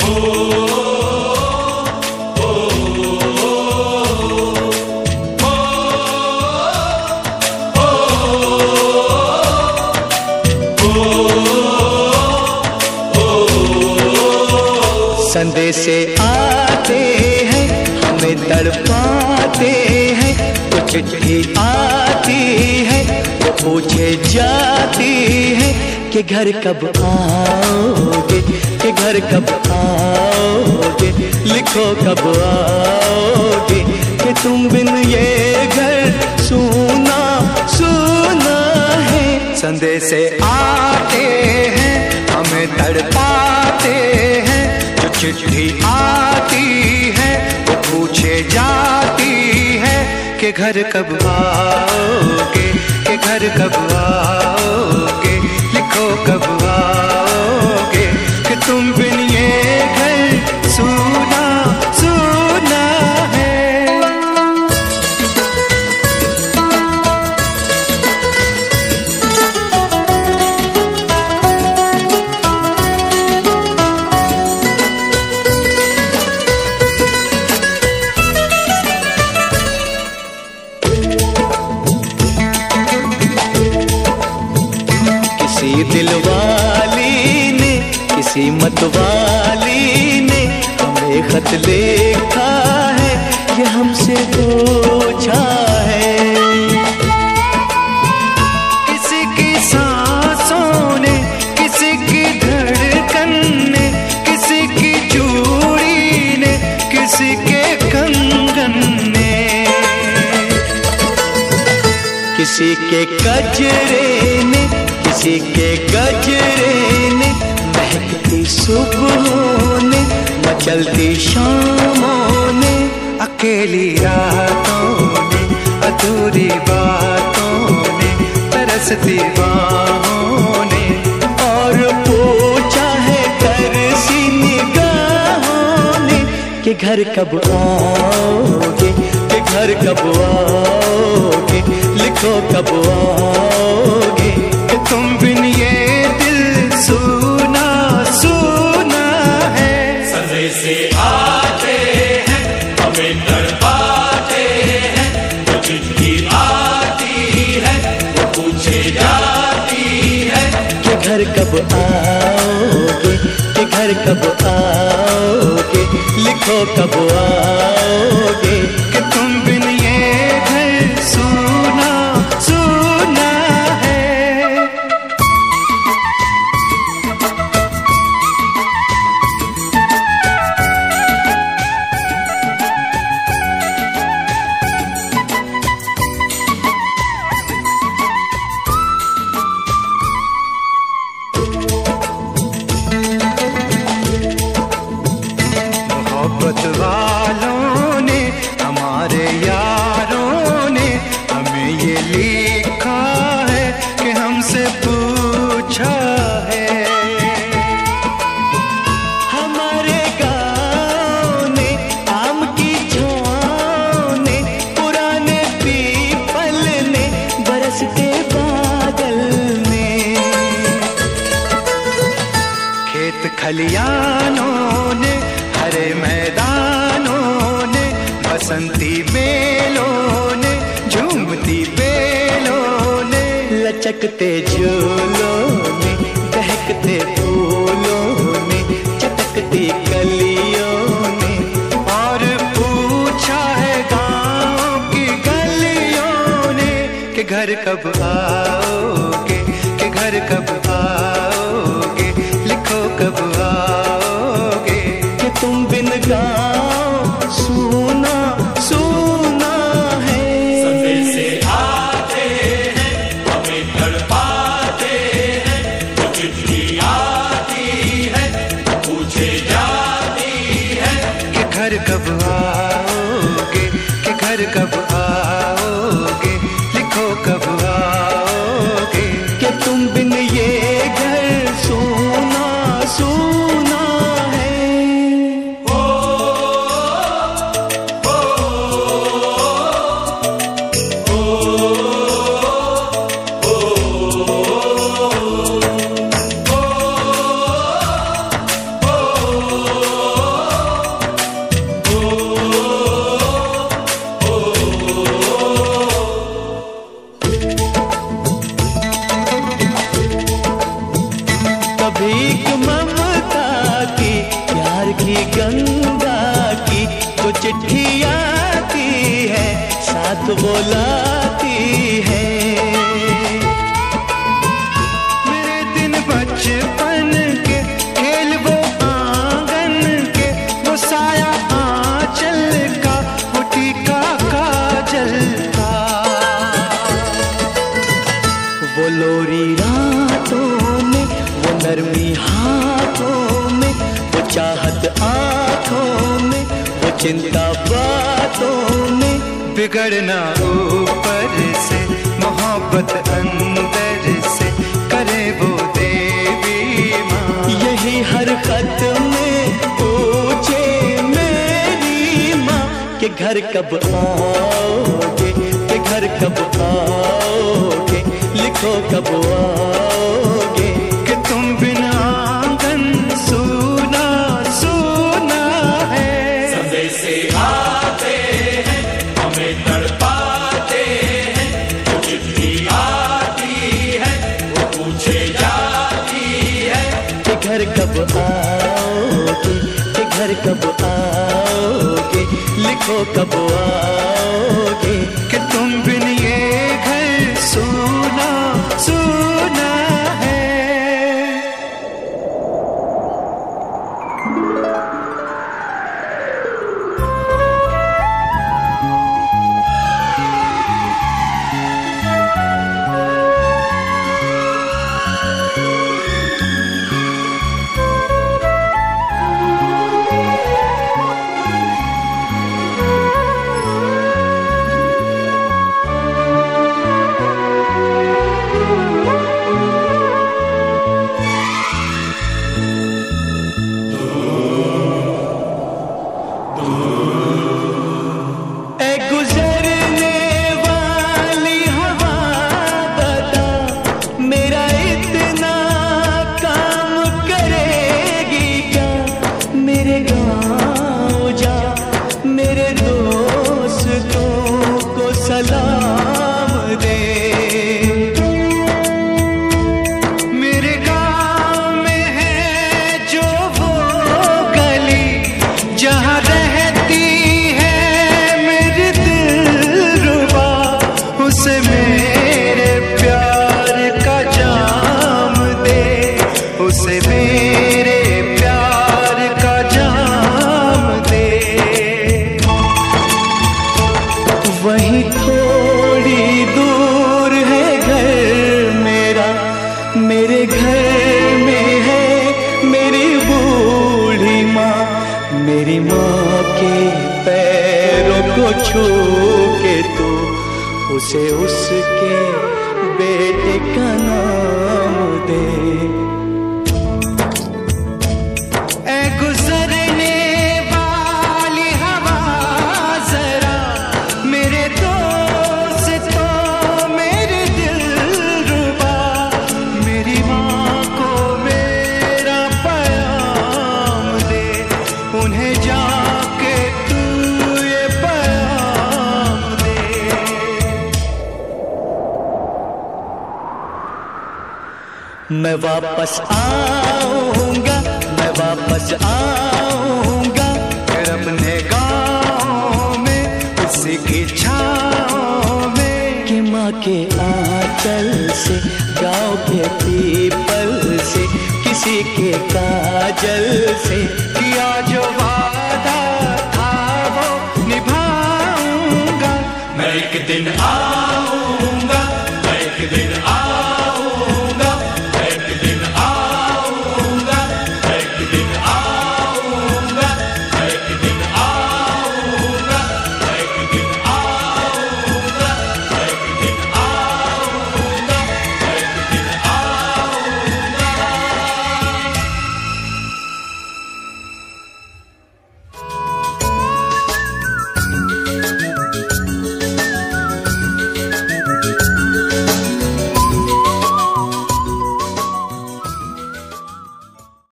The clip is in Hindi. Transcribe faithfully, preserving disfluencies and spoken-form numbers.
संदेशे आते हैं हमें तड़पाते हैं, तो चिट्ठी आती है वो पूछे जाती है कि घर कब आओगे, कि घर कब आओगे, लिखो कब आओगे, कि तुम बिन ये घर सूना सूना है। संदेशे आते हैं हमें तड़पाते हैं, चिट्ठी आती है वो पूछे जाती है कि घर कब आओगे, कि घर कब आओगे, लिखो कब आओगे, कि तुम बिन ये घर सूना सूना है। दिलवाली ने किसी मतवाली ने हमें खत लिखा है, ये हमसे पूछा है। किसी की सांसों ने, किसी की धड़कन ने, किसी की चूड़ी ने, किसी के कंगन ने, किसी के गजरे ने, किसी के गजरे ने, महकती सुबहों ने, मचलती शामों ने, अकेली रातों ने, अधूरी बातों ने, तरसती बाहों ने, और पूछा है तरसी निगाहों ने कि घर कब आओगे, कि घर कब आओगे, लिखो कब आओगे, तुम बिन ये दिल सूना सूना है। संदेशे आते हैं हमें तड़पाते हैं, तो चिट्ठी आती है वो पूछे जाती है कि घर कब आओगे, कि घर कब आओगे, लिखो कब आओगे, कि तुम बिन ये घर सूना सूना है। मोहब्बत वालों ने, हमारे यारों ने हमें ये लिखा है कि हमसे पूछा है। हमारे गाँव ने, आम की छाँव ने, पुराने पीपल ने, बरसते बादल ने, खेत खलियानों ने, हरे मैदानों ने, बसंती बेलों ने, झूमती बेलों ने, लचकते झूलों ने, दहकते फूलों ने, चटकती कलियों ने, और पूछा है गाँव की गलियों ने कि घर कब आओगे, कि घर कब आओगे, लिखो कब आओगे, कि तुम बिन गाँव सूना सूना है। संदेशे आते हैं हमें तड़पाते हैं, तो चिट्ठी आती है पूछे जाती है कि घर कब आओगे, कि घर कब आओगे, लिखो कब आओगे, कि तुम बिन ये घर सूना सूना है। ओ प्यार की गंगा की जो चिट्ठी आती है साथ वो लाती है। मेरे दिन बचपन के खेल वो आंगन के, वो साया आंचल का, वो टीका काजल का, वो लोरी रातों में, वो नरमी हाथों में, वो चाहत आँखों में, वो चिंता बातों में। बिगड़ना ऊपर से, मोहब्बत अंदर से, करे वो देवी माँ। यही हरकत में पूछे मेरी माँ कि घर कब आओगे, कि घर कब आओगे, लिखो कब आओगे, कि तुम बिना आंगन सूना सूना है। संदेशे आते हैं हमें तड़पाते हैं, वो चिट्ठी आती है वो पूछे जाती है कि घर कब आओगे, कि घर कब आओगे, लिखो कब आओगे, कि तुम बिन ये घर सूना सूना है। वही थोड़ी दूर है घर मेरा, मेरे घर में है मेरी बूढ़ी माँ। मेरी माँ के पैरों को छू के तू उसे उसके बेटे का नाम दे। मैं वापस आऊंगा, मैं वापस आऊंगा, फिर अपने गाँव में उसी की छाँव में। कि माँ के आंचल से, गाँव के पीपल से, किसी के काजल से किया